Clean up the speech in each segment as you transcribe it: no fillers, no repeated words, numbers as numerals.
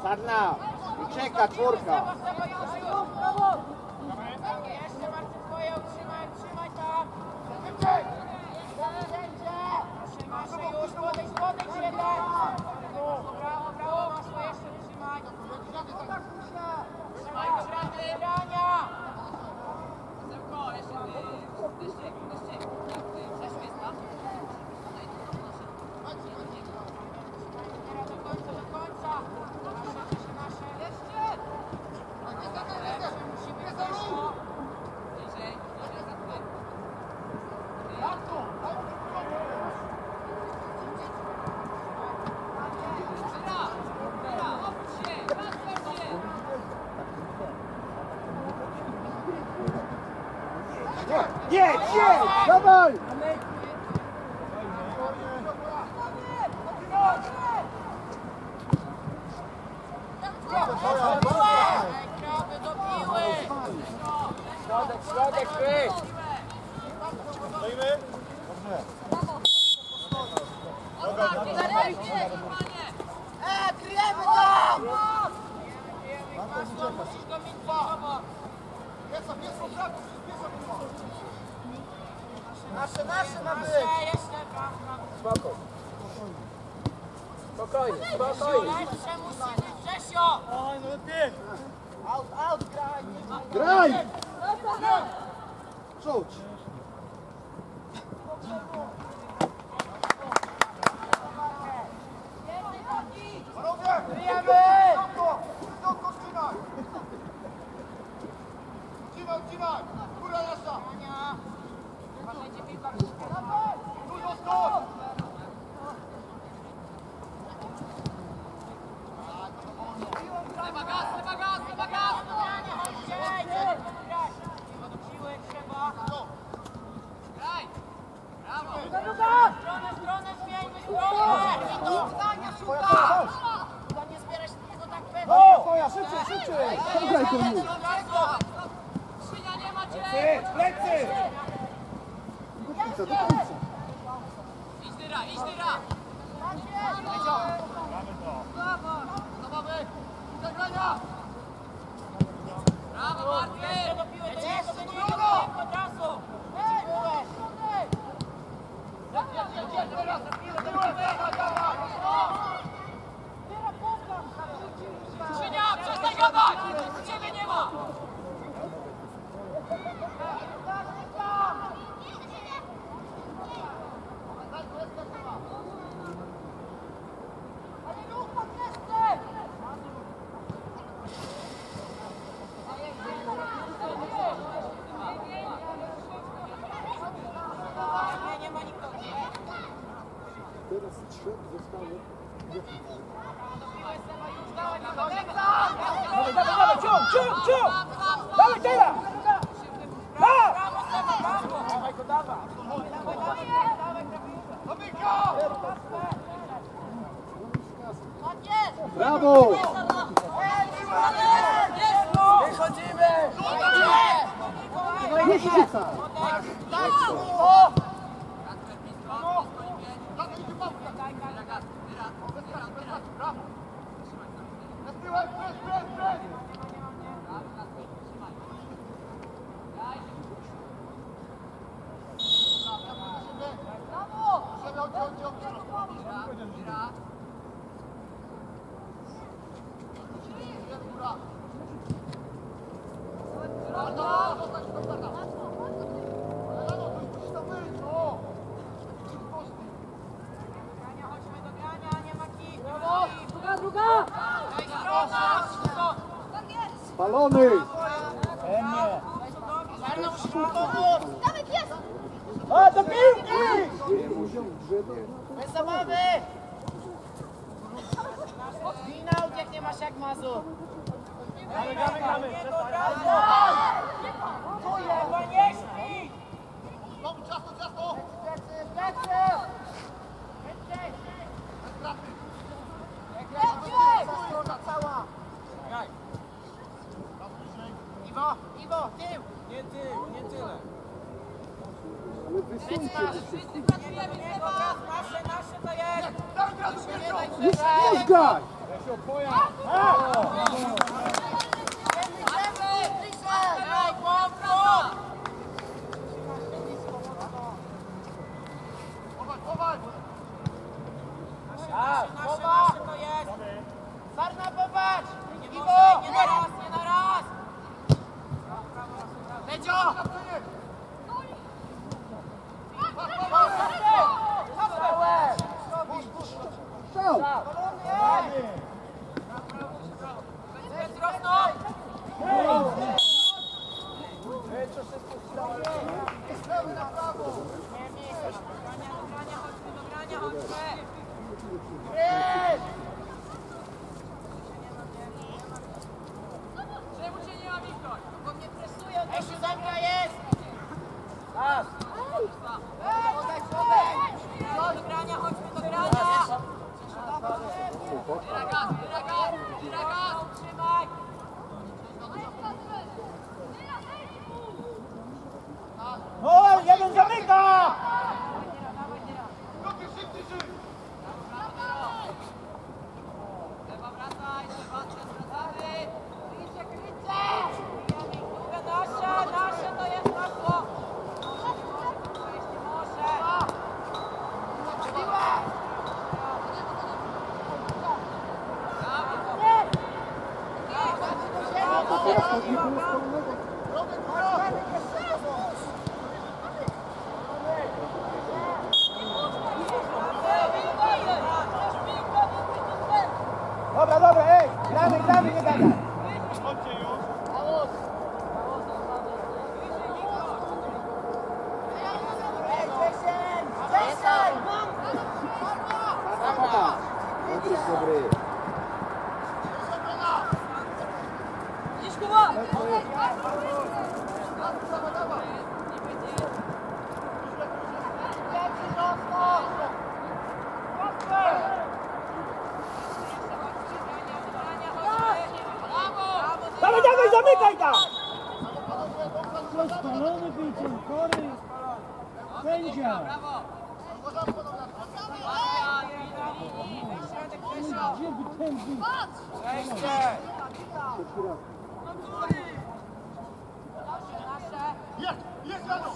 Czarna! Ucieka, czwórka! Jeszcze Marcin twoje, trzymaj tam! Trzymasz się już, podejdź jeden! Brawo, masz to jeszcze trzymaj! Trzymaj go, grania! Jedź! Dawaj! Środek, kryj! Stoimy? Kryjemy tam! Nasze ma być! Spokojnie. Grzesio! Out, graj! Graj! Rzuć! Kryjemy! Odcinaj! Góra nasza! Będzie piłka. Dużo stop! Lewa gaz! Siły trzeba. Graj! Brawo! Stronę zmieńmy, Chyba nie zbierać tego tak pewnie. O! Twoja, szybciej! Zagraj komu! Skrzynia nie macie! Plecy! Do końca. Idź dyra! Zabawy! Zagrania! Brawo, Martin! Do niego od razu! Skrzynia, przestań gadać! Ciebie nie ma! Nie ma nikogo. Teraz 3 zostały. Dawaj, ciąg! Dawaj, teraz! Dawaj go, dawaj! Brawo! Wychodzimy! Nie rzucaj! Spalony! A, do piłki! Bez zabawy! Finał, jak nie masz jak Mazur. Gramy. Tu jest, nie śpi! Znowu ciasto! Iwo, tył! Nie tyle. Ale Ręce wysuńcie. masz, wszyscy pracujemy, nasze to jest! Daj, Już graj! Sarna, popatrz! Iwo! Nie na raz, nie na raz! Lecio! Strzał! Bez rosną! Czemu cię nie ma, Wiktor? Bo mnie presuje, od Esiu, zamka jest! Raz! Odejdź! Chodź do grania, chodźmy do grania! Tira gaz! Trzymaj! O, jeden zamyka! Lewa wracaj, lewa wracamy! Krycie, krycie! Nasza to jest hasło! Nie może! Piłę! A teraz chodzi o wspólnego. Dobra, dobra, ej! Gramy, nie gadaj! Dobry. Idź, Kuba! Dawaj, dawaj, zamykaj tam! Spalony był ten chory sędzia. Gdzie by ten był? Jest, Jano!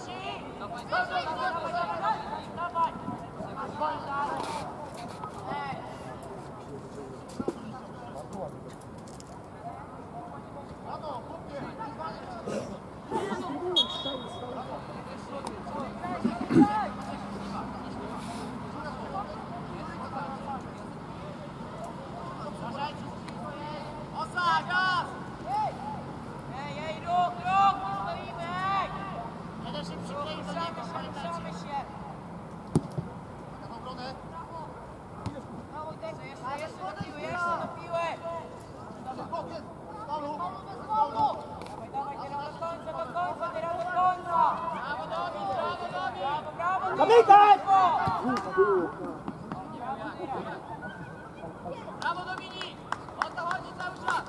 Zamykaj! Brawo, Dominik! O to chodzi cały czas!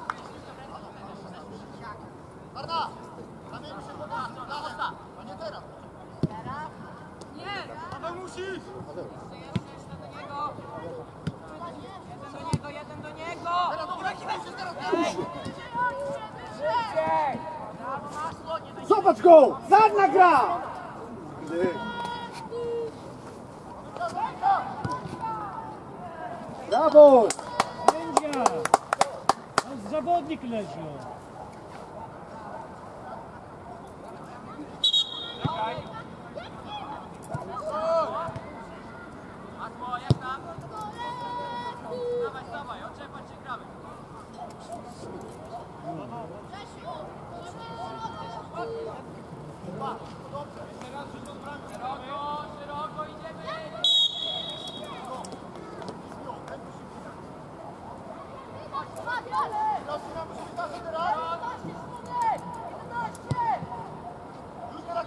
Marna! Zamienił się po na osta! A nie teraz! Nie! Paweł musisz! Jeden do niego! Teraz Buraki weź się teraz! Szybciej! Brawo, masło! Nie daj Zobacz go! Zadna gra! Brawo! Sędzia! A zawodnik leży. Masło, jak tam? Dawaj, dawaj, oczepać się, gramy. Szeroko idziemy! Już teraz,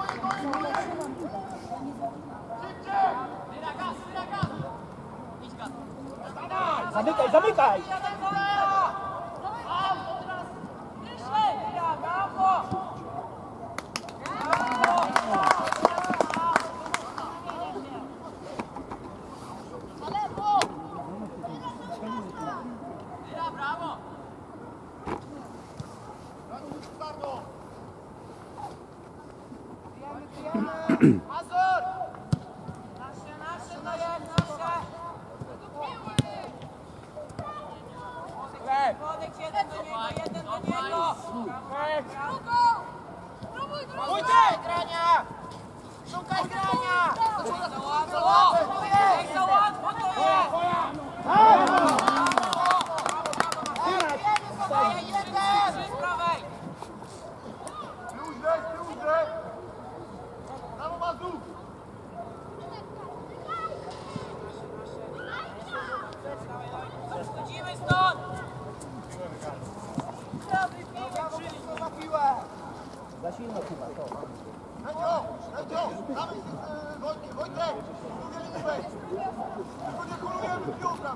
Wyra gaz! Idź gaz! Zamykaj, zamykaj! Mazur! Nasze, to jest nasze! Podejdź jeden do niego! Szukaj grania! Szukaj grania! Za łatwo to jest! Jeden! Prawej! Brawo, Mazur! Chodzimy stąd! Za silno chyba, to. Lecio! Damy Wojtek! Drugie wejdź! Tylko nie kolujemy piłka!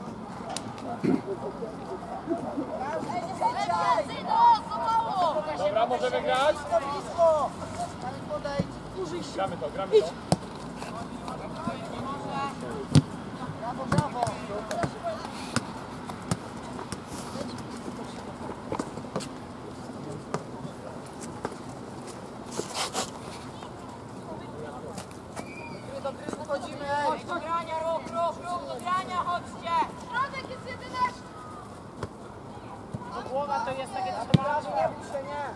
Dobra, możemy grać? Blisko! Gramy to, gramy to. Brawo, brawo! Do gry wchodzimy! Chodź do grania, ruch, do grania, chodźcie! Środek jest 11! Głowa to jest takie trzymanie, nie bój się, nie!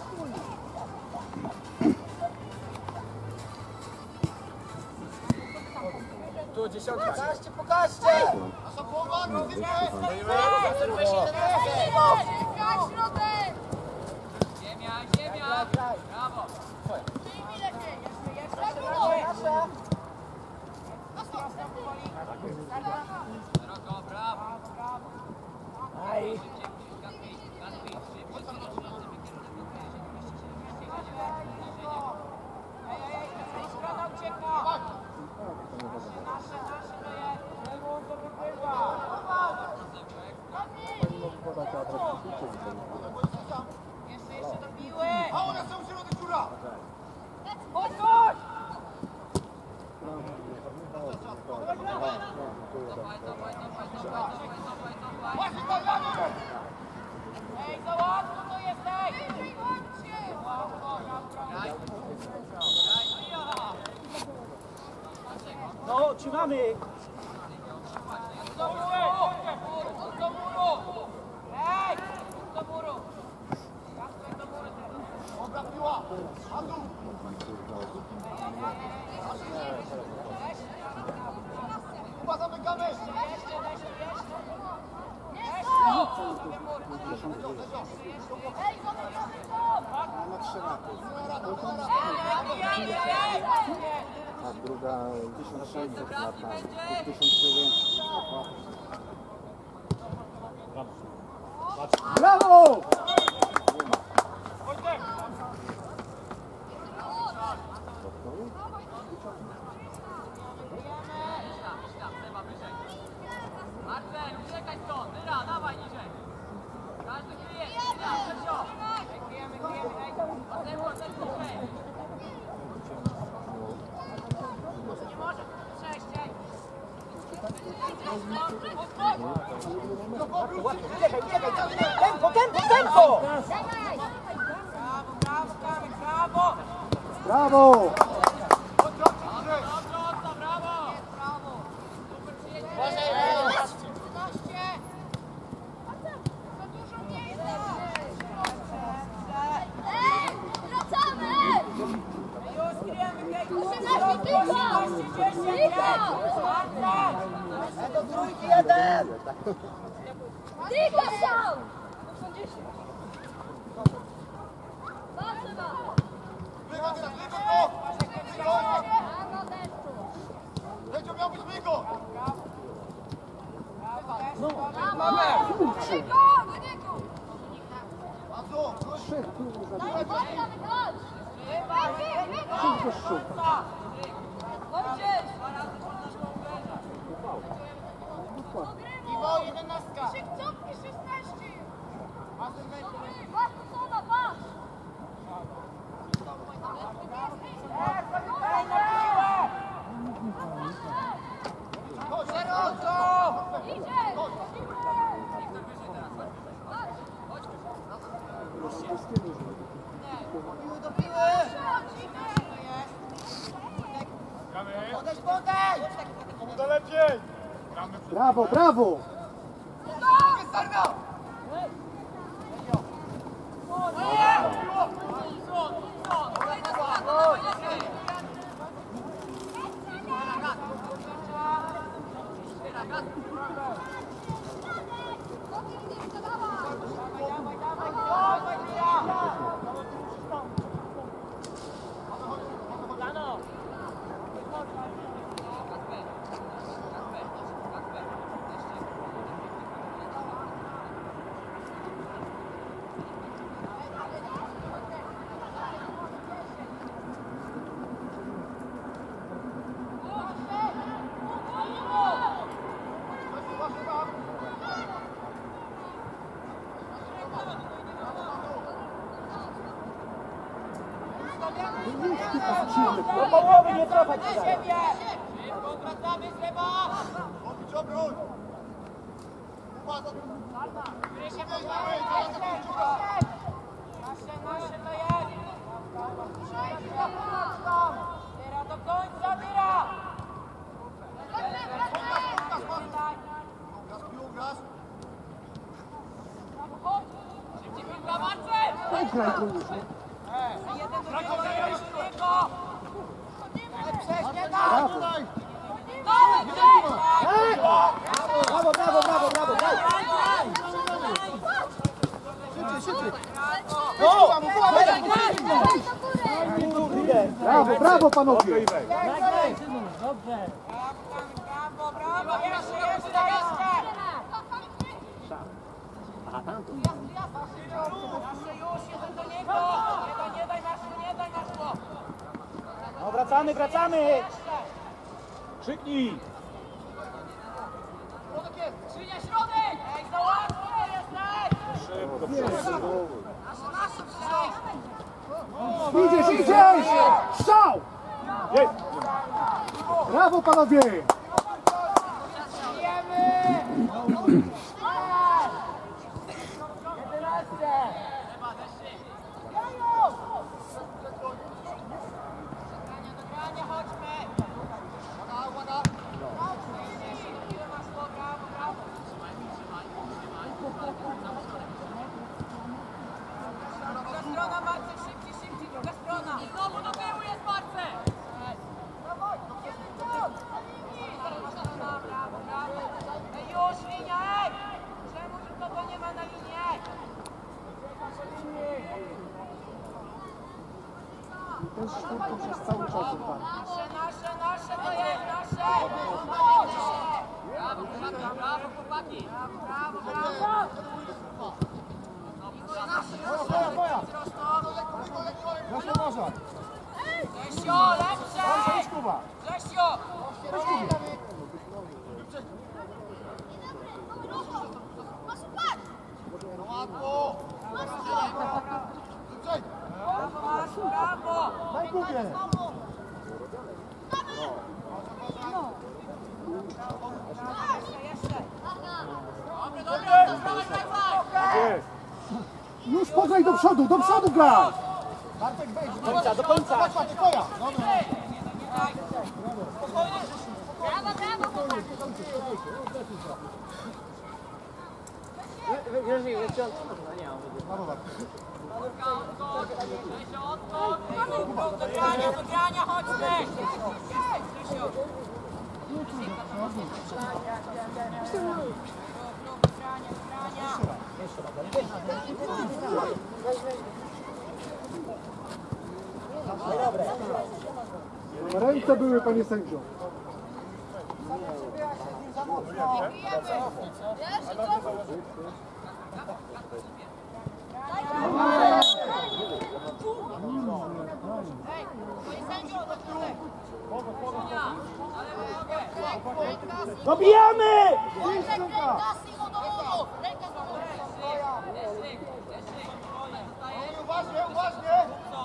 Tu 10. Pokażcie! Nasza połowa, rozwijmy! Zerwę się ten Graj środek! Ziemia! Brawo! Przyjmij lepiej! Jeszcze, Nasza! Brawo! Aj. Strona ucieka! Nasze to jest! To wygrywa! Jeszcze do piły! A one są w środek, góra! Chodź! Właśnie Damianie! Ej, za łatwo to jest, ej! No, trzymamy. Do muru! Ej! Do muru! Do muru teraz! Dobra piła! Mazur! Kuba, zamykamy! A druga 1600 lata, 1900. Brawo! Marcel, uciekaj stąd! Dyra, dawaj niżej! Każdy kryje! Dyra, Grzesio! Kryjemy, ej! Tempo, nie może! Cześć, ej! Tempo! Brawo, Kamil, brawo! Brawo! Ej! Wracamy! Do trójki jeden! Tylko sam! Patrzę Wygo teraz, wygo to! A na deszczu! Lecio, miał być wygo! Tylko! Do niego! Mazur! Daj, chodź! Iwo, 11! Cofnij 16! Mazur najpierw. Patrz, co ona, patrz! Ej, na piłę! Szeroko! Idzie! Do piły! Komu to lepiej? Brawo, brawo! Do połowy nie cofać się dalej. Wracamy z lewa! Obić obrót! Krysie, nasze to jest! Dyra do końca, Dyra! Gaz piłą, gaz! Szybciej piłka, Marcel! Daj graj tu już. Jeden do niego! Przecież nie da! Brawo! Brawo, brawo, brawo, brawo. Szybciej, szybciej! No! Brawo, brawo panowie! Nagraj, Szymon, dobrze. Brawo, brawo! Jeszcze! Nasze już, jeden do niego! Nie daj naszemu! No wracamy, wracamy. Krzyknij. Skrzynia, środek! Ej, za łatwo jesteś! Idziesz, idziesz! Strzał! Jest. Brawo panowie! Druga strona, Marcel, szybciej, druga strona! I znowu do tyłu jest Marcel! Brawo! Ej, już, linia, ej! Czemu nikogo nie ma na linie? Ten sztuka przez cały czas odpala. Nasze, to jest nasze! Brawo, chłopaki! Brawo! Proszę uważać! Grzesio, lepsze! Idź Kuba! Grzesio! No łatwo! Szybciej! Brawo! Daj Kubie! Jeszcze! Jest! Już pograj do przodu graj! Do końca, do końca. Do grania, chodźmy! Grzesio! Ręce były, panie sędzio. Dobijamy! Uważnie, uważnie!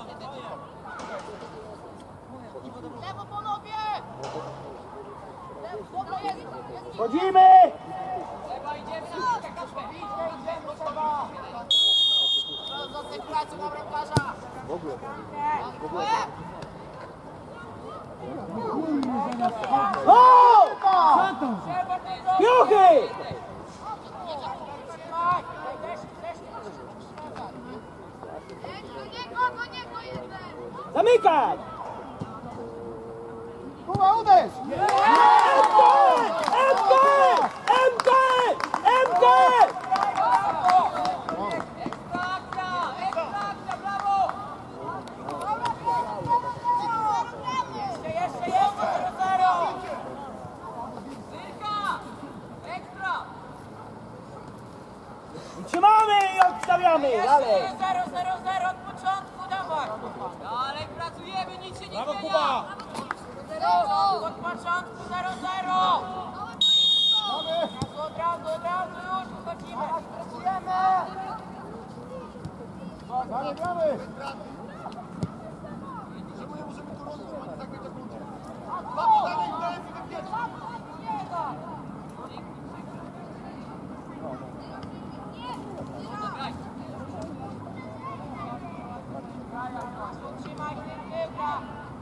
Lewo panowie! Chodzimy! Trzeba, idziemy! Do tej pracy na bramkarza! W ogóle. Zamykaj! Kuba, uderz! MK! Ekstra, brawo! Jeszcze, 0-0! Zyrka! Ekstra! Trzymamy i odstawiamy! Dalej! 0-0 od początku, dawaj! Dalej pracujemy, nic się nie Brawo, zmienia! Kuba! Od początku 0-0! Od razu już wychodzimy! Pracujemy! Gramy! Trzymaj się, tyłka!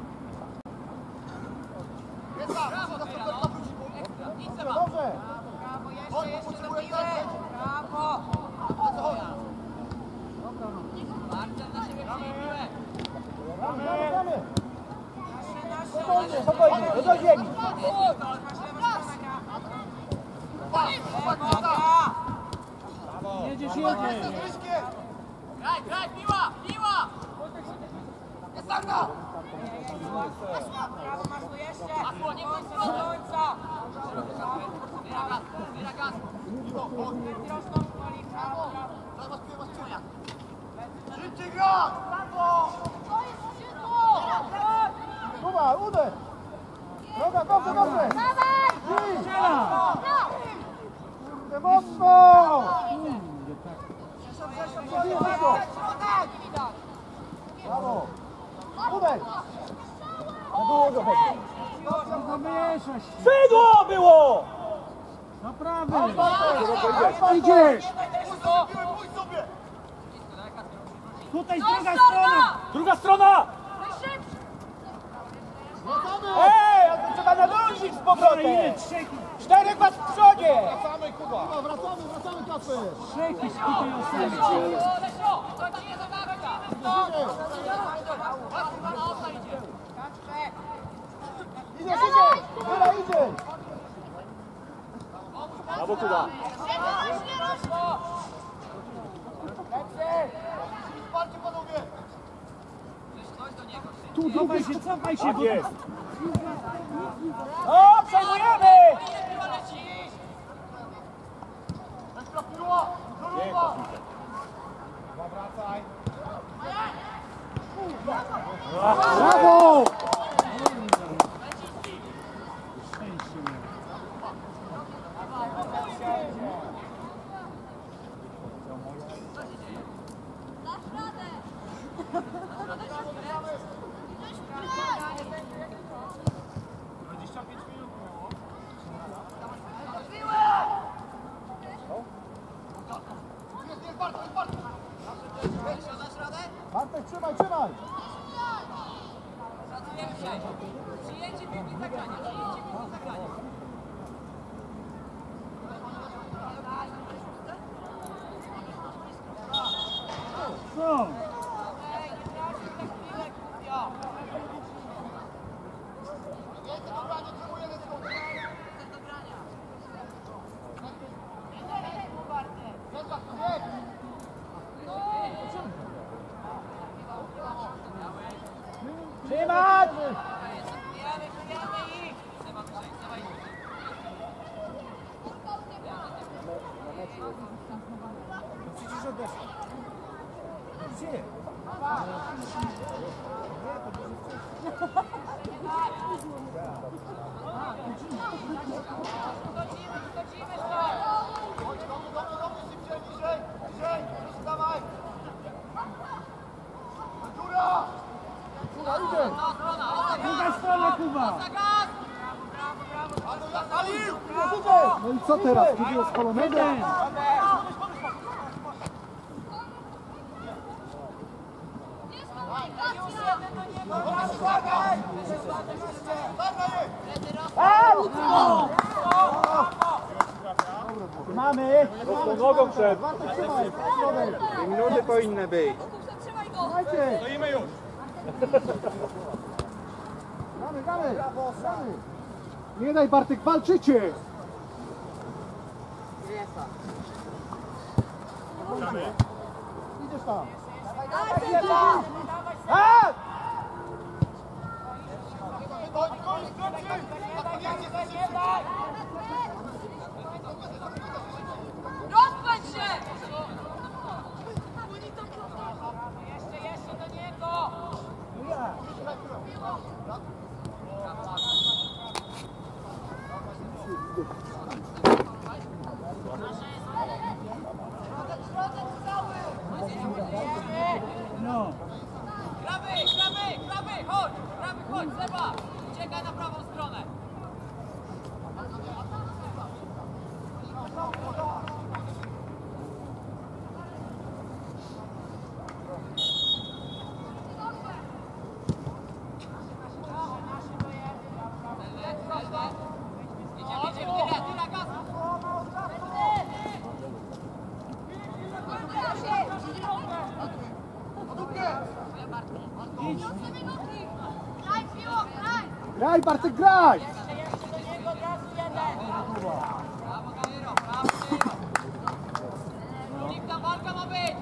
Dobrze! Brawo, jeszcze do piły! Brawo! Marcel na siebie przyjmie piłę! Gramy! Spokojnie, do ziemi! Jedziesz. Graj, piła! Jest Sarna! Brawo, masz tu jeszcze! Do końca! Zbiera gaz! Prostą poli, brawo! Szybciej gra! Kuba, uderz! Droga, dobrze! Kurde, mocno! Brawo! Uderz! Nie było go Zamieszasz się. Skrzydło było! Na prawej. Idziesz! Pójdź sobie! Tutaj druga strona. Druga strona! Ej, ale to trzeba nadążyć z powrotem! Trzech 4 was w przodzie! Wracamy, Kuba! Wracamy, Kasper! jest tutaj ostatni. Idziesz! Wyra, idziesz! Brawo, Kuba! Walcie, panowie! Cofaj się. Tak jest! O, przejmujemy! Ekstra piła! Doruba! Wracaj! Brawo! Szczęście miał. Jest Bartek! Bartek, trzymaj! Przyjęcie piłki zagrania, Co? Trzymać! Bijamy ich! Przecież odeszli. Gdzie? Wchodzimy stąd! Szybciej, niżej! Dawaj! Góra! Kuba, idziesz! Druga strona, Kuba. Zalił! No i co teraz? Drugiego spalonego? Jeden. Mamy! Nogą przed! Bartek, trzymaj! Środek! 2 minuty powinny być. Słuchajcie! Stoimy już! Gramy! Nie daj, Bartek, walczycie! Idziesz tam. Rozpędź się! Jeszcze do niego! No. Prawy, chodź, lewa! Uciekaj na prawą stronę! Graj, Bartek, graj! Unikna walka ma być!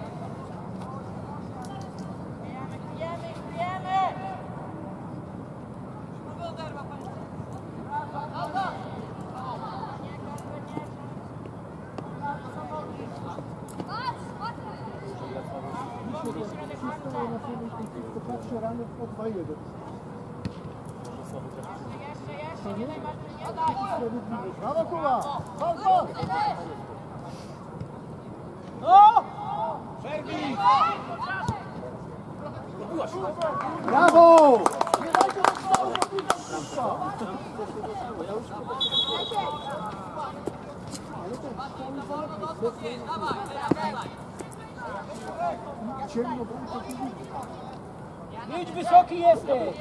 Patrzę rano po 2-1. Brawo, Kuba! Walko! No! Przerwij! Brawo! Ciemno, Idź, wysoki jesteś!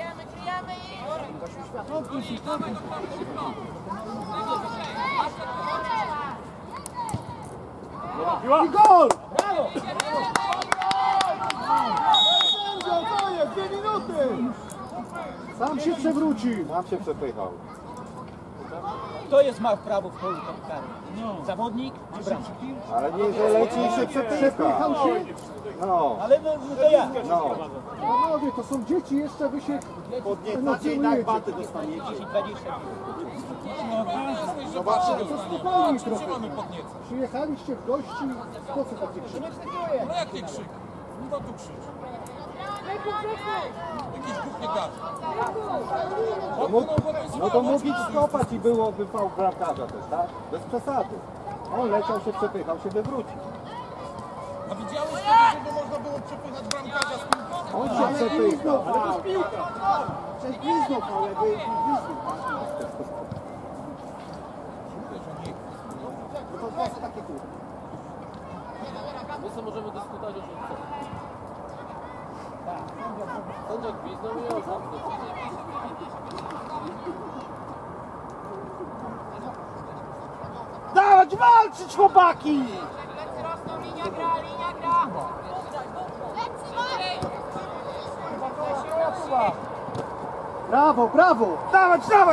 i gol! Brawo! Sędzio, to jest 2 minuty! Sam się przewrócił. Nam się przepychał. Kto jest ma w prawo w polu karnym? Zawodnik czy bramkarz? Ale nie, że leci i się przepycha. Przepychał się? No, Ale no to ja. no. Panowie, to są dzieci, jeszcze wy się Podniecacie i tak baty dostaniecie. 10, 20. Zobaczcie. to spokojnie trochę. Przyjechaliście w gości, po co takie krzyki? No jak nie krzyk? No tu krzycz. Jakiś głupie gaz. No to mógł skopać i byłoby fał bramkarza też, tak? Bez przesady. On leciał się, przepychał się, wywrócił. A widziałeś kiedyś, żeby można było przepychać bramkarza z piłką? On się przepychał. Ale to jest piłka! Przez bliznów, ale jakby bliznów. No to po co takie kurwa? My sobie możemy dyskutować o czym chcemy. Sędzia gwizdał i on sam Dawać walczyć, chłopaki! Plecy rosną, linia gra! Brawo, brawo! Dawać, dawać!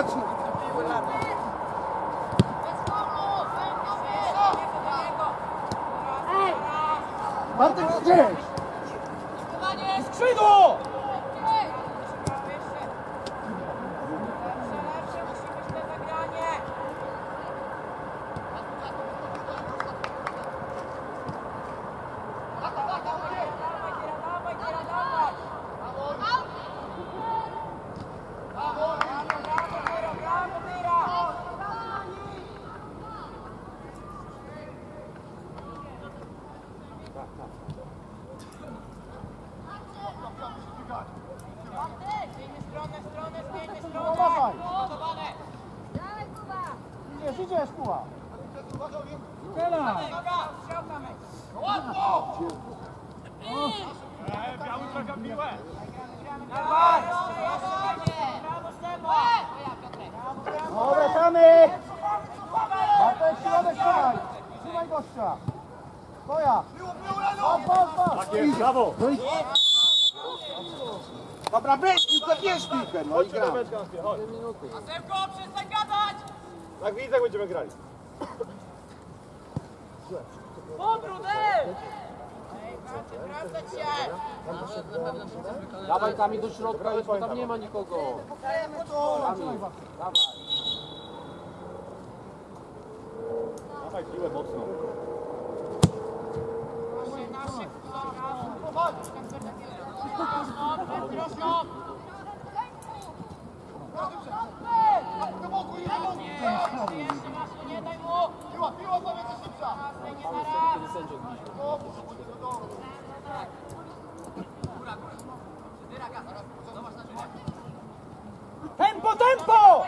Bartek, gdzieś! Skrzydło! Idziesz, Kuba! Teraz! No, wracamy! Bartek, środek, trzymaj! Trzymaj gościa! Twoja! Pas! Tak jest, brawo! No i Dobra, weź piłkę, bierz piłkę, no i gram. Masełko, przestań gadać! Tak widzę, będziemy grali. Podród, wracać się! Dawaj Kamil do środka, już bo tam nie ma nikogo. Kamil, dawaj. Dawaj piłę mocno. Nasze nie daj mu! Piła powiedz szybsza! Kiedy sędzią Tempo, tempo!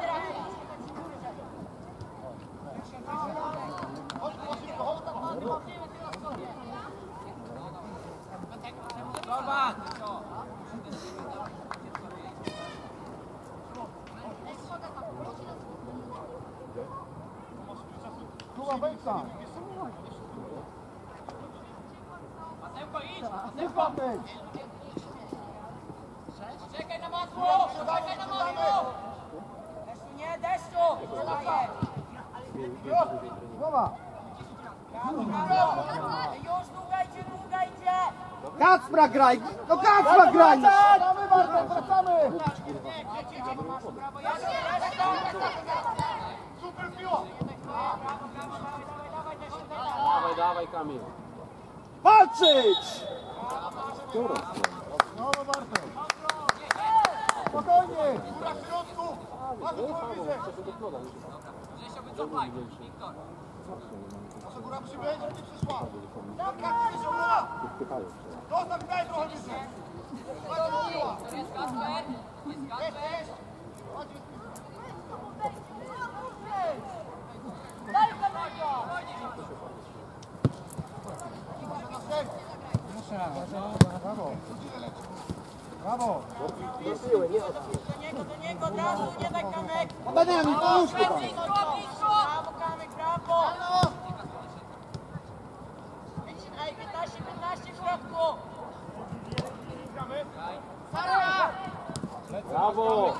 Kuba, wejdź tam! Masełko, idź! Kuba, wejdź! Czekaj na masło! Czekaj na masło! Deszczu, nie, deszczu! Zostaje! Kuba! Już długajcie! Kacpra graj! No Kacpra graj! Wracamy, Bartek, wracamy! Brawo, jeszcze! Super piła! Dawaj, dawaj Kamil. Walczyć! No, Bartek! Spokojnie! Góra w środku! Bardzo widzę! Grzesio, wycofaj! Wiktor! Nasza góra musi być, żeby nie przyszła! Markacja jest góra! Dostaw daj trochę wyżej! Bardzo piła! Jest Kacper! Jest Kacper! Daj Kacper! Brawo! Brawo! Do niego, od razu, nie daj Kamek! Daniami, pomóż chyba! Blisko! Brawo, Kamek, brawo! Ej, 15 w środku! Sara! Brawo!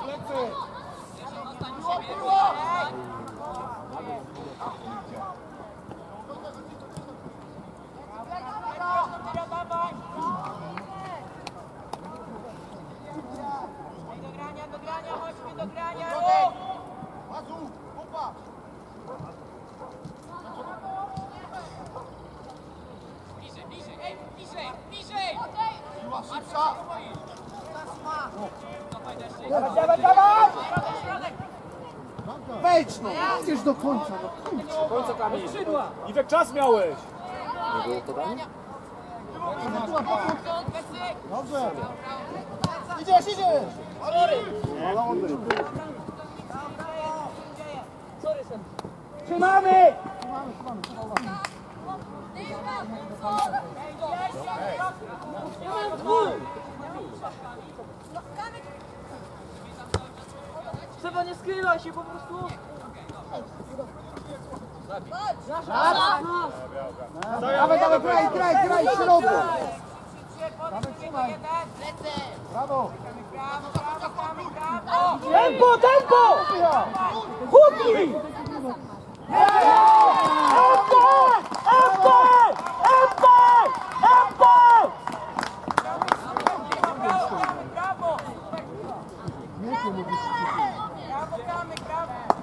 Do grania, chodźmy do grania! Mazu! Kupa! Bliżej, ej, bliżej! Piła szybsza! Dawaj! Wejdź no! Idziesz do końca, no. Końca Kamil. Iwek, czas miałeś! Dobrze! Idziesz! Trzymamy! Trzeba nie skrywać się po prostu! Dawaj, graj, w środku! Brawo! Tempo, tempo! Chłopki! Brawo, Kamek, brawo!